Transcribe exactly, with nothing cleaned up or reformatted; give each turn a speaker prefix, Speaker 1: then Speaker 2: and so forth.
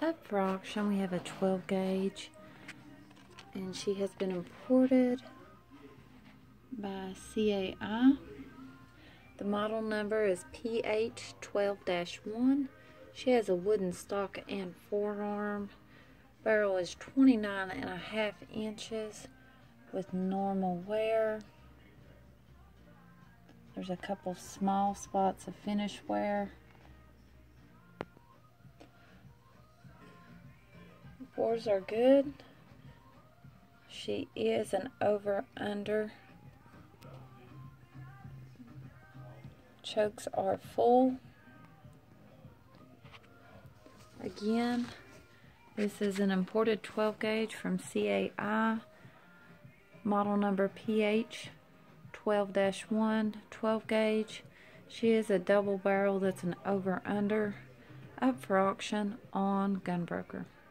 Speaker 1: Up for auction, we have a twelve gauge, and she has been imported by C A I. The model number is P H twelve dash one. She has a wooden stock and forearm. Barrel is twenty-nine and a half inches with normal wear. There's a couple small spots of finish wear. Bores are good. She is an over-under. Chokes are full. Again, this is an imported twelve gauge from C A I. Model number P H twelve dash one, twelve gauge. She is a double barrel that's an over-under. Up for auction on Gunbroker.